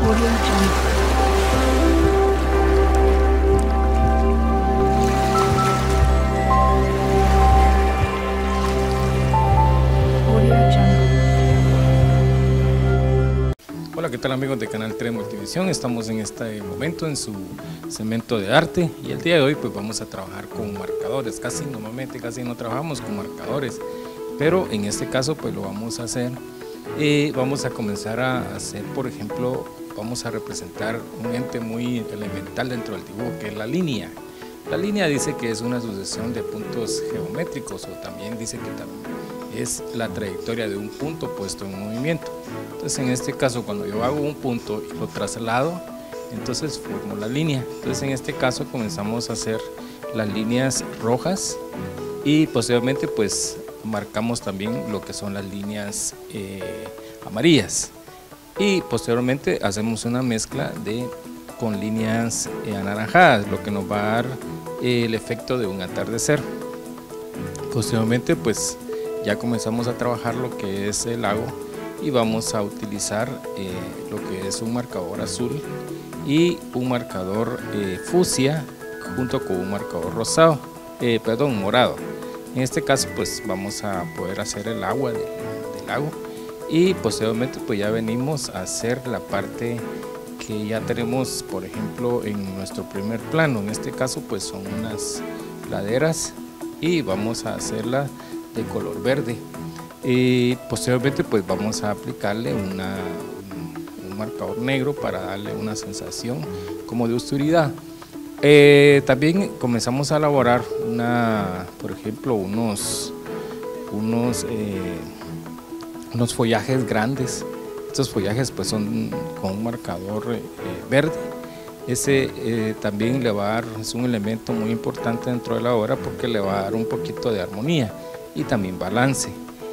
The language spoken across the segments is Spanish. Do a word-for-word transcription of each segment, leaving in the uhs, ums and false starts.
Hola, ¿qué tal amigos de Canal tres Multivisión? Estamos en este momento en su segmento de arte y el día de hoy pues vamos a trabajar con marcadores. Casi normalmente casi no trabajamos con marcadores, pero en este caso pues lo vamos a hacer. Eh, vamos a comenzar a hacer, por ejemplo, vamos a representar un ente muy elemental dentro del dibujo, que es la línea. La línea dice que es una sucesión de puntos geométricos, o también dice que también es la trayectoria de un punto puesto en movimiento. Entonces en este caso, cuando yo hago un punto y lo traslado, entonces formo la línea. Entonces en este caso comenzamos a hacer las líneas rojas y posteriormente pues marcamos también lo que son las líneas eh, amarillas, y posteriormente hacemos una mezcla de con líneas eh, anaranjadas, lo que nos va a dar eh, el efecto de un atardecer. Posteriormente pues ya comenzamos a trabajar lo que es el lago y vamos a utilizar eh, lo que es un marcador azul y un marcador eh, fucsia junto con un marcador rosado, eh, perdón, morado. En este caso pues vamos a poder hacer el agua de, del lago, y posteriormente pues ya venimos a hacer la parte que ya tenemos, por ejemplo, en nuestro primer plano. En este caso pues son unas laderas y vamos a hacerla de color verde, y posteriormente pues vamos a aplicarle una, un, un marcador negro para darle una sensación como de oscuridad. Eh, también comenzamos a elaborar una, por ejemplo, unos unos eh, unos follajes grandes. Estos follajes pues son con un marcador eh, verde. Ese eh, también le va a dar, es un elemento muy importante dentro de la obra porque le va a dar un poquito de armonía y también balance.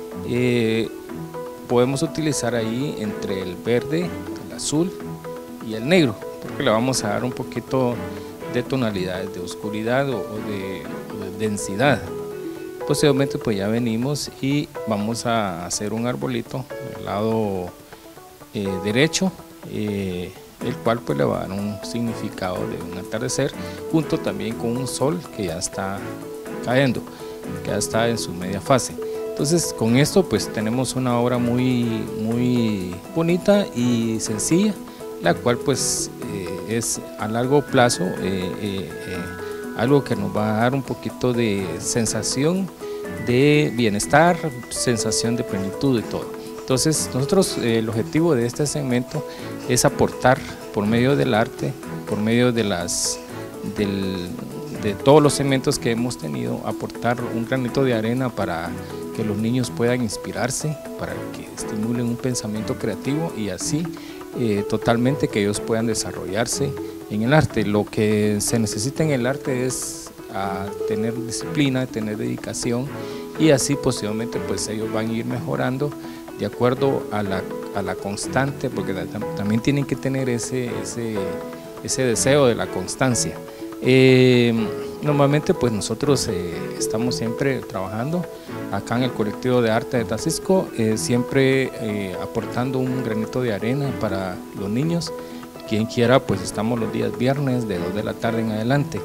Eh, podemos utilizar ahí entre el verde, el azul y el negro, porque le vamos a dar un poquito de tonalidades de oscuridad o, o, de, o de densidad. Posteriormente pues ya venimos y vamos a hacer un arbolito del lado eh, derecho, eh, el cual pues le va a dar un significado de un atardecer, junto también con un sol que ya está cayendo, que ya está en su media fase. Entonces con esto pues tenemos una obra muy, muy bonita y sencilla, la cual pues eh, es a largo plazo eh, eh, eh, algo que nos va a dar un poquito de sensación de bienestar, sensación de plenitud y todo. Entonces nosotros eh, el objetivo de este segmento es aportar por medio del arte, por medio de las del, de todos los segmentos que hemos tenido, aportar un granito de arena para que los niños puedan inspirarse, para que estimulen un pensamiento creativo y así eh, totalmente que ellos puedan desarrollarse en el arte. Lo que se necesita en el arte es a tener disciplina, tener dedicación, y así posteriormente pues ellos van a ir mejorando de acuerdo a la, a la constante, porque también tienen que tener ese, ese, ese deseo de la constancia. Eh, normalmente pues nosotros eh, estamos siempre trabajando acá en el colectivo de arte de Taxisco, eh, siempre eh, aportando un granito de arena para los niños. Quien quiera pues estamos los días viernes de dos de la tarde en adelante.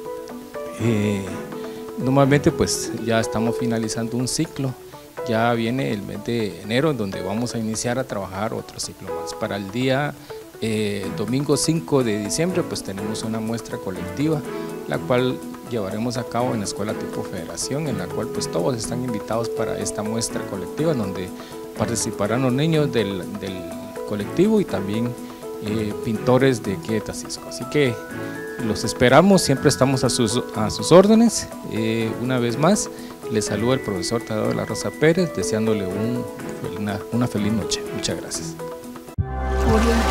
Eh, normalmente pues ya estamos finalizando un ciclo, ya viene el mes de enero donde vamos a iniciar a trabajar otro ciclo más. Para el día eh, domingo cinco de diciembre pues tenemos una muestra colectiva, la cual llevaremos a cabo en la Escuela Tipo Federación, en la cual pues todos están invitados para esta muestra colectiva, donde participarán los niños del, del colectivo y también eh, pintores de aquí de Taxisco. Así que los esperamos, siempre estamos a sus, a sus órdenes. Eh, una vez más, les saluda el profesor Tadeo de la Rosa Pérez, deseándole un, una, una feliz noche. Muchas gracias.